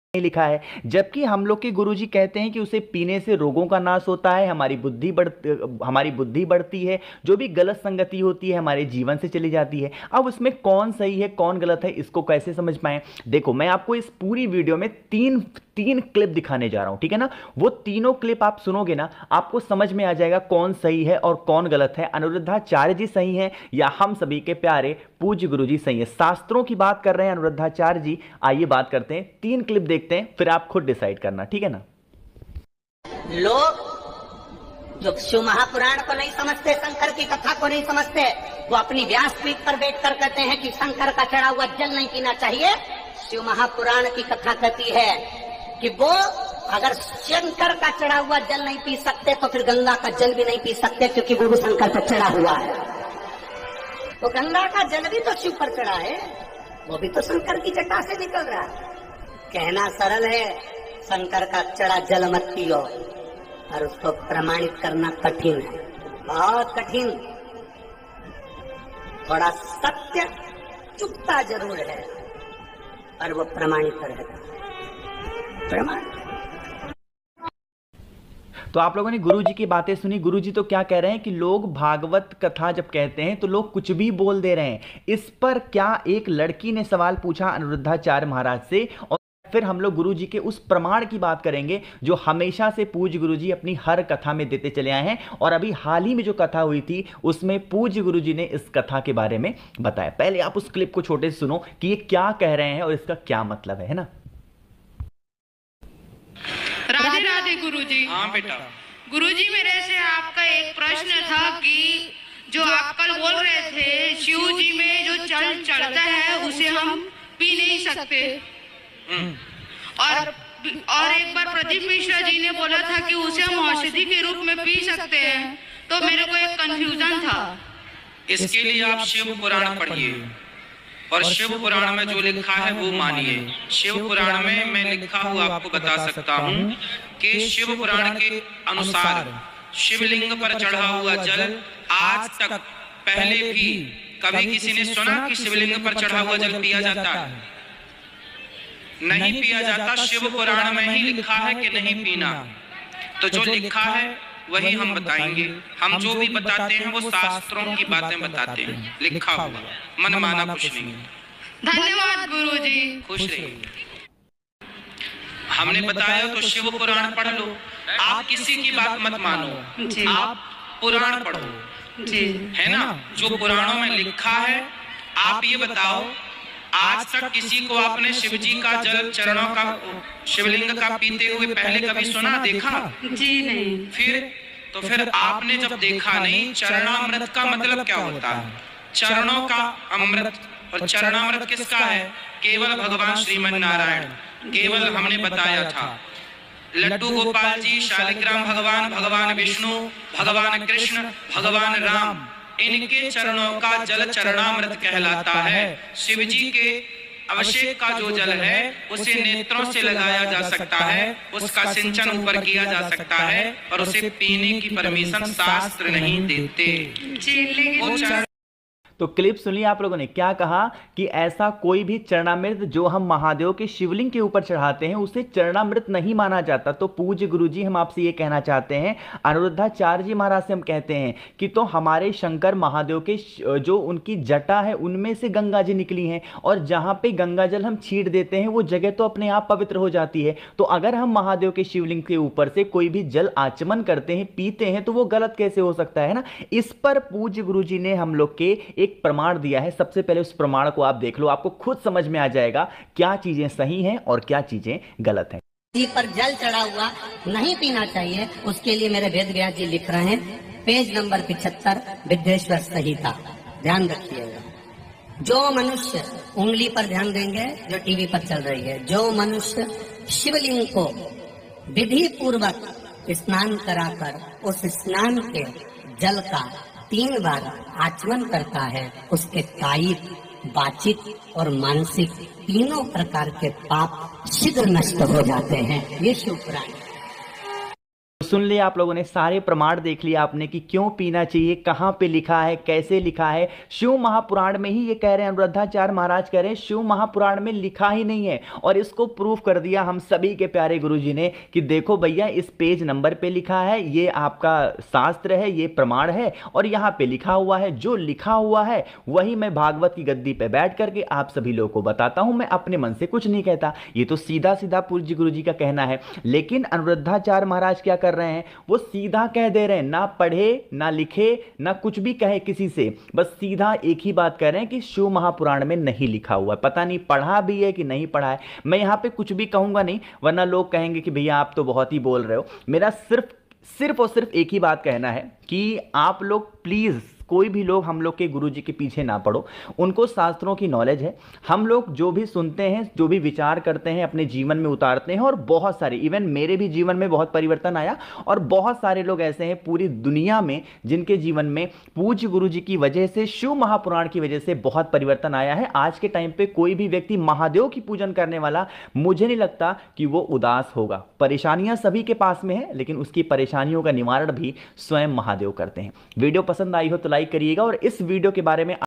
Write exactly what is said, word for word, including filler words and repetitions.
लिखा है, जबकि हम लोग के गुरुजी कहते हैं कि उसे पीने से रोगों का नाश होता है, हमारी बुद्धि बढ़ हमारी बुद्धि बढ़ती है, जो भी गलत संगति होती है हमारे जीवन से चली जाती है। अब उसमें कौन सही है कौन गलत है इसको कैसे समझ पाएं? देखो, मैं आपको इस पूरी वीडियो में तीन तीन क्लिप दिखाने जा रहा हूं, ठीक है ना। वो तीनों क्लिप आप सुनोगे ना, आपको समझ में आ जाएगा कौन सही है और कौन गलत है। अनिरुद्धाचार्य जी सही हैं या हम सभी के प्यारे पूज्य गुरुजी सही है। शास्त्रों की बात कर रहे हैं अनिरुद्धाचार्य जी। आइए बात करते हैं, तीन क्लिप देखते हैं, फिर आप खुद डिसाइड करना, ठीक है ना। लोग जो शिव महापुराण को नहीं समझते, शंकर की कथा को नहीं समझते, वो अपनी व्यासपीठ पर बैठकर कहते हैं कि शंकर का चढ़ा हुआ जल नहीं पीना चाहिए। शिव महापुराण की कथा कहती है कि वो अगर शंकर का चढ़ा हुआ जल नहीं पी सकते तो फिर गंगा का जल भी नहीं पी सकते, क्योंकि वो भी शंकर पर चढ़ा हुआ है। तो गंगा का जल भी तो शिव पर चढ़ा है, वो भी तो शंकर की जटा से निकल रहा है। कहना सरल है, शंकर का चढ़ा जल मत पियो, और उसको प्रमाणित करना कठिन है, बहुत कठिन। थोड़ा सत्य चुपता जरूर है, और वो प्रमाणित रहेगा, प्रमाणित। तो आप लोगों ने गुरुजी की बातें सुनी। गुरुजी तो क्या कह रहे हैं कि लोग भागवत कथा जब कहते हैं तो लोग कुछ भी बोल दे रहे हैं। इस पर क्या एक लड़की ने सवाल पूछा अनिरुद्धाचार्य महाराज से, और फिर हम लोग गुरुजी के उस प्रमाण की बात करेंगे जो हमेशा से पूज्य गुरुजी अपनी हर कथा में देते चले आए हैं। और अभी हाल ही में जो कथा हुई थी उसमें पूज्य गुरुजी ने इस कथा के बारे में बताया। पहले आप उस क्लिप को छोटे से सुनो कि ये क्या कह रहे हैं और इसका क्या मतलब है, है ना। राधे राधे गुरुजी। हाँ बेटा। गुरुजी, मेरे से आपका एक प्रश्न था कि जो आप कल बोल रहे थे शिव जी में जो जल चढ़ता है उसे हम पी नहीं सकते, और और एक बार प्रदीप मिश्रा जी ने बोला था कि उसे हम औषधि के रूप में पी सकते हैं। तो मेरे को एक कंफ्यूजन था। इसके लिए आप शिव पुराण पढ़िए, और शिव पुराण में जो लिखा है वो मानिए। शिव पुराण में मैं लिखा हुआ आपको बता सकता हूँ कि शिव पुराण के अनुसार शिवलिंग पर चढ़ा हुआ जल आज तक पहले भी कभी किसी ने सुना कि शिवलिंग पर चढ़ा हुआ जल पिया जाता है? नहीं पिया जाता। शिव पुराण में ही लिखा है कि नहीं पीना। तो जो लिखा है वही हम बताएंगे। हम जो भी बताते हैं वो शास्त्रों की बातें बताते हैं, लिखा हुआ, मन माना कुछ नहीं। धन्यवाद गुरुजी। खुश रहिए। हमने बताया तो शिव पुराण पढ़ लो। आप किसी की बात मत मानो जी। आप पुराण पढ़ो जी, है ना। जो पुराणों में लिखा है, आप ये बताओ आज तक किसी को आपने शिव जी का जल चरणों का शिवलिंग का पीते हुए पहले कभी सुना, देखा? जी नहीं। फिर तो फिर आपने जब देखा नहीं, चरणामृत का मतलब क्या होता है? चरणों का अमृत। और चरणामृत किसका है? केवल भगवान श्रीमन नारायण। केवल हमने बताया था लड्डू गोपाल जी, शालिग्राम भगवान, भगवान विष्णु, भगवान कृष्ण, भगवान राम, इनके चरणों का जल चरणामृत कहलाता है। शिव जी के अभिषेक का जो जल है उसे नेत्रों से लगाया जा सकता है, उसका सिंचन ऊपर किया जा सकता है, और उसे पीने की परमिशन शास्त्र नहीं देते। जी, लेकिन तो क्लिप सुनिए आप लोगों ने क्या कहा कि ऐसा कोई भी चरणामृत जो हम महादेव के शिवलिंग के ऊपर चढ़ाते हैं उसे चरणामृत नहीं माना जाता। तो पूज्य गुरुजी, हम आपसे ये कहना चाहते हैं, अनिरुद्धाचार्य जी महाराज से हम कहते हैं कि तो हमारे शंकर महादेव के जो उनकी जटा है उनमें से गंगा जी निकली हैं, और जहां पे गंगा जल हम छींट देते हैं वो जगह तो अपने आप पवित्र हो जाती है। तो अगर हम महादेव के शिवलिंग के ऊपर से कोई भी जल आचमन करते हैं, पीते हैं, तो वो गलत कैसे हो सकता है ना। इस पर पूज्य गुरुजी ने हम लोग के एक प्रमाण दिया है। सबसे पहले उस प्रमाण को आप देख लो, आपको खुद समझ में आ जाएगा क्या चीजें सही हैं और क्या चीजें गलत हैं। जी पर जल चढ़ा हुआ नहीं पीना चाहिए, उसके लिए मेरे वेद व्यास जी लिख रहे हैं, पेज नंबर पिछहत्तर, विद्वेश्वर संहिता। ध्यान रखिएगा। जो मनुष्य, उंगली पर ध्यान देंगे जो टीवी पर चल रही है, जो मनुष्य शिवलिंग को विधि पूर्वक स्नान कराकर उस स्नान के जल का तीन बार आचमन करता है, उसके कायिक, वाचिक और मानसिक तीनों प्रकार के पाप शीघ्र नष्ट हो जाते हैं। ये शिव पुराण। सुन लिया आप लोगों ने, सारे प्रमाण देख लिया आपने कि क्यों पीना चाहिए, कहां पे लिखा है, कैसे लिखा है। शिव महापुराण में ही ये कह रहे हैं, अनुरुद्धाचार्य महाराज कह रहे हैं शिव महापुराण में लिखा ही नहीं है। और इसको प्रूफ कर दिया हम सभी के प्यारे गुरुजी ने कि देखो भैया इस पेज नंबर पे लिखा है, ये आपका शास्त्र है, ये प्रमाण है और यहां पे लिखा हुआ है। जो लिखा हुआ है वही मैं भागवत की गद्दी पे बैठ करके आप सभी लोगों को बताता हूं, मैं अपने मन से कुछ नहीं कहता। ये तो सीधा सीधा पूज्य गुरुजी का कहना है। लेकिन अनुरुद्धाचार्य महाराज क्या कर रहे हैं, वो सीधा कह दे रहे हैं, ना पढ़े ना लिखे ना कुछ भी कहे किसी से, बस सीधा एक ही बात कह रहे हैं कि शिव महापुराण में नहीं लिखा हुआ है। पता नहीं पढ़ा भी है कि नहीं पढ़ा है, मैं यहां पे कुछ भी कहूंगा नहीं, वरना लोग कहेंगे कि भैया आप तो बहुत ही बोल रहे हो। मेरा सिर्फ सिर्फ और सिर्फ एक ही बात कहना है कि आप लोग प्लीज, कोई भी लोग हम लोग के गुरुजी के पीछे ना पड़ो। उनको शास्त्रों की नॉलेज है, हम लोग जो भी सुनते हैं, जो भी विचार करते हैं अपने जीवन में उतारते हैं। और बहुत सारे, इवन मेरे भी जीवन में बहुत परिवर्तन आया और बहुत सारे लोग ऐसे हैं पूरी दुनिया में जिनके जीवन में पूज्य गुरुजी की वजह से, शिव महापुराण की वजह से बहुत परिवर्तन आया है। आज के टाइम पे कोई भी व्यक्ति महादेव की पूजन करने वाला, मुझे नहीं लगता कि वो उदास होगा। परेशानियां सभी के पास में है, लेकिन उसकी परेशानियों का निवारण भी स्वयं महादेव करते हैं। वीडियो पसंद आई हो तो लाइक करिएगा और इस वीडियो के बारे में